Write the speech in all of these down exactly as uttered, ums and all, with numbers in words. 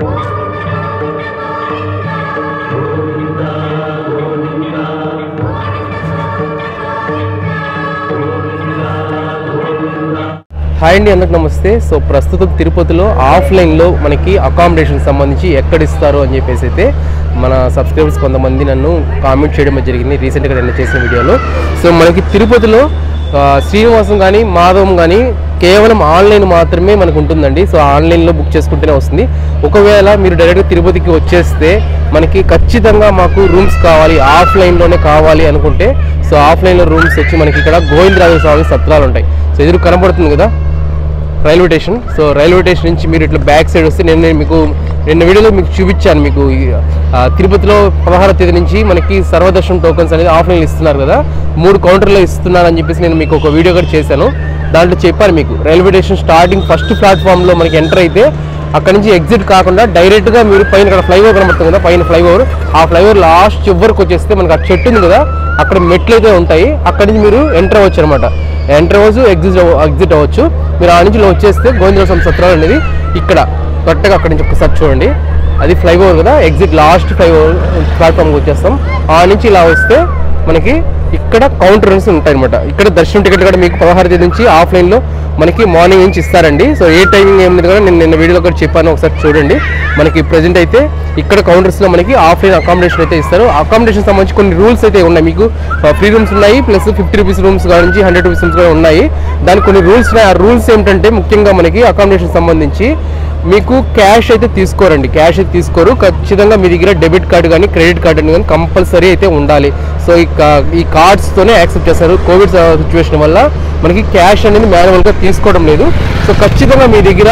Hi అండి, అందరికి నమస్తే. సో ప్రస్తుతం తిరుపతిలో ఆఫ్లైన్లో మనకి అకామిడేషన్ సంబంధించి ఎక్కడ ఇస్తారు అని చెప్పేసి అయితే మన సబ్స్క్రైబర్స్ కొంతమంది నన్ను కామెంట్ చేయడం జరిగింది రీసెంట్గా నేను చేసిన వీడియోలో. సో మనకి తిరుపతిలో శ్రీనివాసం కానీ మాధవం కానీ కేవలం ఆన్లైన్ మాత్రమే మనకు ఉంటుందండి. సో ఆన్లైన్లో బుక్ చేసుకుంటూనే వస్తుంది. ఒకవేళ మీరు డైరెక్ట్గా తిరుపతికి వచ్చేస్తే మనకి ఖచ్చితంగా మాకు రూమ్స్ కావాలి, ఆఫ్లైన్లోనే కావాలి అనుకుంటే సో ఆఫ్లైన్లో రూమ్స్ వచ్చి మనకి ఇక్కడ గోవిందరాజ స్వామి సత్రాలు ఉంటాయి. సో ఎదురు కనబడుతుంది కదా railway station. So railway station నుంచి మీరు ఇట్లా బ్యాక్ సైడ్ వస్తే నేను మీకు నిన్న వీడియోలో మీకు చూపించాను. మీకు తిరుపతిలో పదహారవ తేదీ నుంచి మనకి సర్వదర్శనం టోకన్స్ అనేది ఆఫ్లైన్ ఇస్తున్నారు కదా, మూడు కౌంటర్లో ఇస్తున్నారు అని చెప్పేసి నేను మీకు ఒక వీడియో కూడా చేశాను. దాంట్లో చెప్పాను మీకు రైల్వే స్టేషన్ స్టార్టింగ్ ఫస్ట్ ప్లాట్ఫామ్లో మనకి ఎంటర్ అయితే అక్కడ నుంచి ఎగ్జిట్ కాకుండా డైరెక్ట్గా మీరు పైన ఇక్కడ ఫ్లైఓవర్ కనబడుతుంది కదా, పైన ఫ్లైఓవర్, ఆ ఫ్లైఓవర్ లాస్ట్ చివరికి వచ్చేస్తే మనకి ఆ చెట్టు ఉంది కదా, అక్కడ మెట్లు అయితే ఉంటాయి. అక్కడి నుంచి మీరు ఎంటర్ అవ్వచ్చు అనమాట. ఎంటర్ అవ్వచ్చు, ఎగ్జిట్ ఎగ్జిట్ అవ్వచ్చు. మీరు ఆ నుంచి వచ్చేస్తే గోవిందరాజ స్వామి సత్రాలు అనేది ఇక్కడ కరెక్ట్గా అక్కడి నుంచి ఒకసారి చూడండి, అది ఫ్లైఓవర్ కదా, ఎగ్జిట్ లాస్ట్ ఫ్లైఓవర్ ప్లాట్ఫామ్కి వచ్చేస్తాం. ఆ నుంచి ఇలా వస్తే మనకి ఇక్కడ కౌంటర్స్ ఉంటాయి అనమాట. ఇక్కడ దర్శనం టికెట్ కూడా మీకు పదహారు తేదీ నుంచి ఆఫ్లైన్లో మనకి మార్నింగ్ నుంచి ఇస్తారండి. సో ఏ టైమింగ్ ఏమిటి కూడా నేను నిన్న వీడియోలో కూడా చెప్పాను, ఒకసారి చూడండి. మనకి ప్రజెంట్ అయితే ఇక్కడ కౌంటర్స్లో మనకి ఆఫ్లైన్ అకామిడేషన్ అయితే ఇస్తారు. అకామిడేషన్ సంబంధించి కొన్ని రూల్స్ అయితే ఉన్నాయి. మీకు ఫ్రీ రూమ్స్ ఉన్నాయి, ప్లస్ ఫిఫ్టీ రూపీస్ రూమ్స్ నుంచి హండ్రెడ్ రూపీస్ రూమ్స్ కూడా ఉన్నాయి. దానికి కొన్ని రూల్స్ ఉన్నాయి. ఆ రూల్స్ ఏమిటంటే ముఖ్యంగా మనకి అకామిడేషన్ సంబంధించి మీకు క్యాష్ అయితే తీసుకోరండి, క్యాష్ అయితే తీసుకోరు. ఖచ్చితంగా మీ దగ్గర డెబిట్ కార్డు కానీ క్రెడిట్ కార్డు కానీ కంపల్సరీ అయితే ఉండాలి. సో ఈ కార్డ్స్తోనే యాక్సెప్ట్ చేస్తారు. కోవిడ్ సిచ్యువేషన్ వల్ల మనకి క్యాష్ అనేది మాన్యువల్గా తీసుకోవడం లేదు. సో ఖచ్చితంగా మీ దగ్గర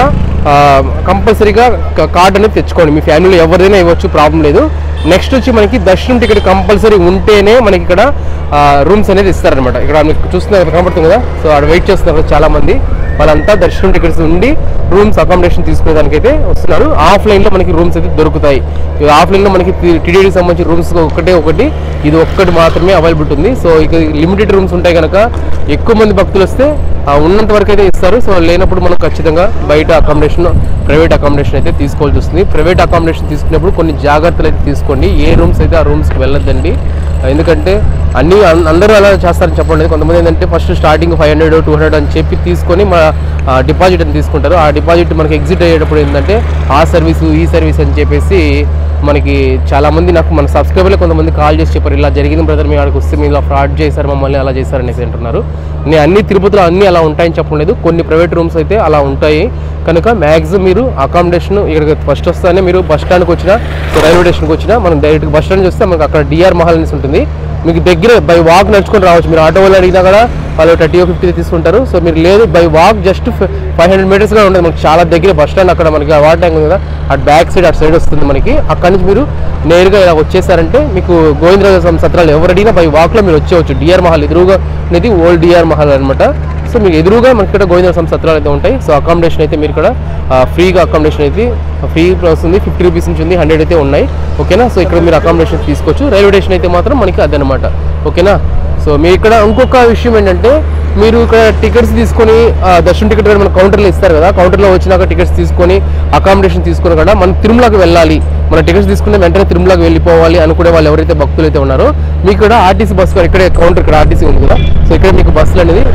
కంపల్సరీగా కార్డు అనేది తెచ్చుకోండి. మీ ఫ్యామిలీలో ఎవరిదైనా ఇవ్వచ్చు, ప్రాబ్లం లేదు. నెక్స్ట్ వచ్చి మనకి దర్శనం టికెట్ కంపల్సరీ ఉంటేనే మనకి ఇక్కడ రూమ్స్ అనేది ఇస్తారనమాట. ఇక్కడ మీకు చూస్తున్నారు కనబడుతుంది కదా, సో అక్కడ వెయిట్ చేస్తున్నారు చాలామంది. వాళ్ళంతా దర్శనం టికెట్స్ ఉండి రూమ్స్ అకామిడేషన్ తీసుకునేదానికైతే వస్తున్నారు. ఆఫ్లైన్లో మనకి రూమ్స్ అయితే దొరుకుతాయి. ఆఫ్లైన్లో మనకి టీడీడీకి సంబంధించిన రూమ్స్ ఒకటే ఒకటి, ఇది ఒక్కటి మాత్రమే అవైలబుల్ ఉంది. సో ఇక లిమిటెడ్ రూమ్స్ ఉంటాయి కనుక ఎక్కువ మంది భక్తులు వస్తే ఉన్నంత వరకు అయితే ఇస్తారు. సో లేనప్పుడు మనం ఖచ్చితంగా బయట అకామిడేషన్, ప్రైవేట్ అకామిడేషన్ అయితే తీసుకోవాల్సి వస్తుంది. ప్రైవేట్ అకామిడేషన్ తీసుకున్నప్పుడు కొన్ని జాగ్రత్తలు అయితే తీసుకోండి. ఏ రూమ్స్ అయితే ఆ రూమ్స్కి వెళ్ళొద్దండి. ఎందుకంటే అన్నీ అందరూ అలా చేస్తారని చెప్పండి. కొంతమంది ఏంటంటే first starting five hundred two hundred అని చెప్పి తీసుకొని మన డిపాజిట్ అని తీసుకుంటారు. ఆ డిపాజిట్ మనకి ఎగ్జిట్ అయ్యేటప్పుడు ఏంటంటే ఆ సర్వీసు ఈ సర్వీస్ అని చెప్పేసి మనకి చాలామంది నాకు మన సబ్స్క్రైబర్లు కొంతమంది కాల్ చేసి చెప్పారు, ఇలా జరిగింది బ్రదర్, మీ అక్కడికి వస్తే మీరు ఇలా ఫ్రాడ్ చేశారు, మమ్మల్ని అలా చేశారనేసి అంటున్నారు. నేను అన్ని తిరుపతిలో అన్నీ అలా ఉంటాయని చెప్పలేదు, కొన్ని ప్రైవేట్ రూమ్స్ అయితే అలా ఉంటాయి. కనుక మ్యాక్సిమం మీరు అకామిడేషన్ ఇక్కడికి ఫస్ట్ వస్తానే మీరు బస్ స్టాండ్కి వచ్చినా, రైల్వే స్టేషన్కి వచ్చినా, మనం డైరెక్ట్గా బస్ స్టాండ్ చూస్తే మనకు అక్కడ డిఆర్ మహల్ అనేసి ఉంటుంది. మీకు దగ్గర బై వాక్ నడుచుకొని రావచ్చు. మీరు ఆటో వాళ్ళు అడిగినా కూడా వాళ్ళు థర్టీ ఫిఫ్టీ తీసుకుంటారు. సో మీరు లేదు by walk just five hundred మీటర్స్గా ఉండదు, మనకి చాలా దగ్గర బస్ స్టాండ్. అక్కడ మనకి వాటర్ ట్యాంక్ ఉంది కదా, అటు బ్యాక్ సైడ్ అటు సైడ్ వస్తుంది మనకి. అక్కడి నుంచి మీరు నేరుగా ఇలా వచ్చేసారంటే మీకు గోవిందరాజ స్వామి సత్రాలు ఎవరు అడిగినా బై వాక్లో మీరు వచ్చేవచ్చు. డిఆర్ మహల్ ఎదురుగా అనేది ఓల్డ్ డిఆర్ మహల్ అనమాట. సో మీకు ఎదురుగా మనకి ఇక్కడ గోవిందరాజ స్వామి సత్రాలు అయితే ఉంటాయి. సో అకామిడేషన్ అయితే మీరు ఇక్కడ ఫ్రీగా అకామిడేషన్ అయితే ఫ్రీ వస్తుంది, ఫిఫ్టీ రూపీస్ నుంచి ఉంది, హండ్రెడ్ అయితే ఉన్నాయి. ఓకేనా. సో ఇక్కడ మీరు అకామిడేషన్ తీసుకోవచ్చు. రైల్వే స్టేషన్ అయితే మాత్రం మనకి అదనమాట. ఓకేనా. సో మీరు ఇక్కడ ఇంకొక విషయం ఏంటంటే మీరు ఇక్కడ టికెట్స్ తీసుకొని దర్శనం టికెట్ కూడా మన కౌంటర్లో ఇస్తారు కదా, కౌంటర్లో వచ్చినాక టికెట్స్ తీసుకొని అకామిడేషన్ తీసుకుని కూడా మనం తిరుమలకి వెళ్ళాలి, మన టికెట్స్ తీసుకునే వెంటనే తిరుమలకి వెళ్ళిపోవాలి అనుకునే వాళ్ళు ఎవరైతే భక్తులు అయితే ఉన్నారో మీకు కూడా ఆర్టీసీ బస్సు ఇక్కడే కౌంటర్ ఇక్కడ ఆర్టీసీ ఉంది కదా, సో ఇక్కడ మీకు బస్సులు అనేది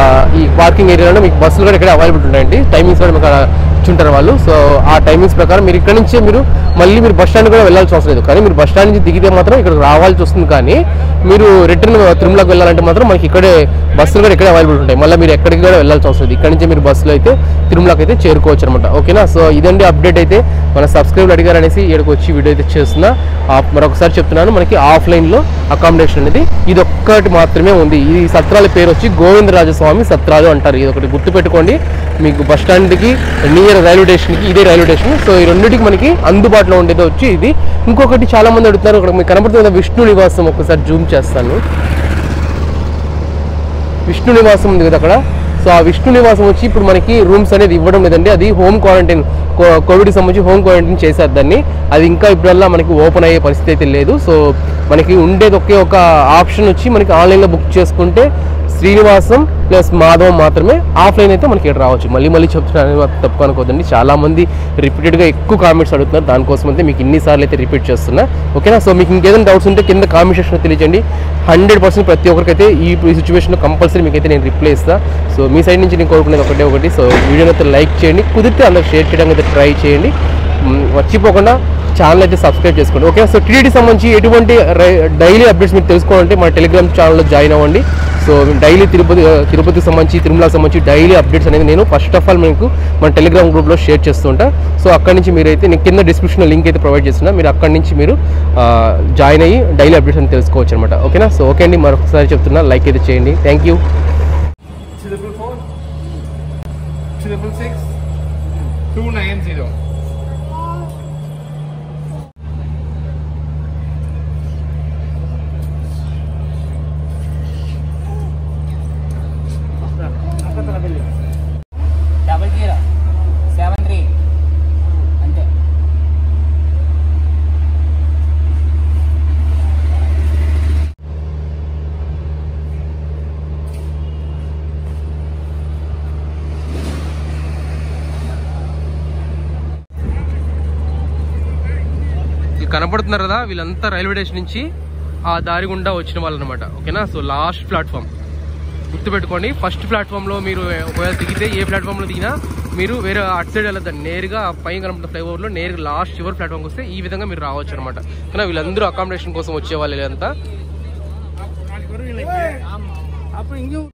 ఈ పార్కింగ్ ఏరియాలో మీకు బస్సులు కూడా ఇక్కడ అవైలబుల్ ఉంటాయండి. టైమింగ్స్ కూడా మీకు ఇచ్చుంటారు వాళ్ళు. సో ఆ టైమింగ్స్ ప్రకారం మీరు ఇక్కడ నుంచే మీరు మళ్ళీ మీరు బస్ స్టాండ్ కూడా వెళ్ళాల్సి అవసరం లేదు. కానీ మీరు బస్ స్టాండ్ నుంచి దిగితే మాత్రం ఇక్కడ రావాల్సి వస్తుంది. కానీ మీరు రిటర్న్ తిరుమలకి వెళ్ళాలంటే మాత్రం మనకి ఇక్కడే బస్సులు కూడా ఇక్కడే అవైలబుల్ ఉంటాయి. మళ్ళీ మీరు ఎక్కడికి కూడా వెళ్ళాల్సి అవసరం లేదు. ఇక్కడ నుంచి మీరు బస్సులో అయితే తిరుమలకి అయితే చేరుకోవచ్చు అనమాట. ఓకేనా. సో ఇదండి అప్డేట్ అయితే మన సబ్స్క్రైబ్ అడిగారు అనేసి ఇక్కడికి వచ్చి వీడియో అయితే చేస్తున్నా. మరొకసారి చెప్తున్నాను, మనకి ఆఫ్లైన్లో అకామిడేషన్ అనేది ఇది ఒక్కటి మాత్రమే ఉంది. ఈ సత్రాల పేరు వచ్చి గోవిందరాజస్వామి సత్రాలు అంటారు. ఇది ఒకటి గుర్తుపెట్టుకోండి. మీకు బస్ స్టాండ్కి నియర్ రైల్వే స్టేషన్కి ఇదే రైల్వే స్టేషన్. సో ఈ రెండింటికి మనకి అందుబాటులో ఉండేది వచ్చి ఇది. ఇంకొకటి చాలా మంది అడుగుతున్నారు, ఇక్కడ మీకు కనబడుతుంది విష్ణు నివాసం. ఒకసారి జూమ్ చేస్తాను. విష్ణు నివాసం ఉంది కదా అక్కడ. సో ఆ విష్ణు నివాసం వచ్చి ఇప్పుడు మనకి రూమ్స్ అనేది ఇవ్వడం లేదండి. అది హోమ్ క్వారంటైన్, కోవిడ్కి సంబంధించి హోమ్ క్వారంటైన్ చేశారు దాన్ని. అది ఇంకా ఇప్పుడల్లా మనకి ఓపెన్ అయ్యే పరిస్థితి అయితే లేదు. సో మనకి ఉండేది ఒకే ఒక ఆప్షన్ వచ్చి మనకి ఆన్లైన్లో బుక్ చేసుకుంటే శ్రీనివాసం ప్లస్ మాధవం మాత్రమే ఆఫ్లైన్ అయితే మనకి ఇక్కడ రావచ్చు. మళ్ళీ మళ్ళీ చెప్తున్నాను, తప్పు అనుకోదండి. చాలామంది రిపీటెడ్గా ఎక్కువ కామెంట్స్ అడుగుతున్నారు, దానికోసం అయితే మీకు ఇన్నిసార్లు అయితే రిపీట్ చేస్తున్నా. ఓకేనా? సో మీకు ఇంకేదైనా డౌట్స్ ఉంటే కింద కామెంట్ సెక్షన్లో తెలియజేయండి. హండ్రెడ్ పర్సెంట్ ప్రతి ఒక్కరికైతే ఈ సిచ్యువేషన్లో కంపల్సరీ మీకైతే నేను రిప్లై ఇస్తాను. సో మీ సైడ్ నుంచి నేను కోరుకునేది ఒకటే ఒకటి, సో వీడియోని అయితే లైక్ చేయండి, కుదిరితే అందరికి షేర్ చేయడానికి అయితే ట్రై చేయండి. మర్చిపోకుండా ఛానల్ అయితే సబ్స్క్రైబ్ చేసుకోండి. ఓకే, సో టీటీడీ సంబంధించి ఎటువంటి డైలీ అప్డేట్స్ మీరు తెలుసుకోవాలంటే మన టెలిగ్రామ్ ఛానల్లో జాయిన్ అవ్వండి. సో డైలీ తిరుపతి తిరుపతికి సంబంధించి తిరుమలకు సంబంధించి డైలీ అప్డేట్స్ అనేది నేను ఫస్ట్ ఆఫ్ ఆల్ మీకు మన టెలిగ్రామ్ గ్రూప్లో షేర్ చేస్తుంటా. సో అక్కడి నుంచి మీరైతే నేను కింద డిస్క్రిప్షన్లో లింక్ అయితే ప్రొవైడ్ చేస్తున్నా, మీరు అక్కడి నుంచి మీరు జాయిన్ అయ్యి డైలీ అప్డేట్స్ అని తెలుసుకోవచ్చు అనమాట. ఓకేనా? సో ఓకే అండి, మరొకసారి చెప్తున్నా, లైక్ అయితే చేయండి. Thank you. Double zero seven three అంతే. కనపడుతున్నారు కదా, వీళ్ళంతా రైల్వే స్టేషన్ నుంచి ఆ దారి గుండా వచ్చిన వాళ్ళు అనమాట. ఓకేనా? సో లాస్ట్ ప్లాట్ఫామ్ గుర్తుపెట్టుకోండి. ఫస్ట్ ప్లాట్ఫామ్లో మీరు ఒకవేళ దిగితే ఏ ప్లాట్ఫామ్లో దిగినా మీరు వేరే అటు సైడ్ వెళ్ళద్దండి, నేరుగా పైన కనపడుతున్న ఫ్లైఓవర్లో నేరుగా లాస్ట్ చివరి ప్లాట్ఫామ్కి వస్తే ఈ విధంగా మీరు రావచ్చు అనమాట. కానీ వీళ్ళందరూ అకామిడేషన్ కోసం వచ్చేవాళ్ళు అంతా.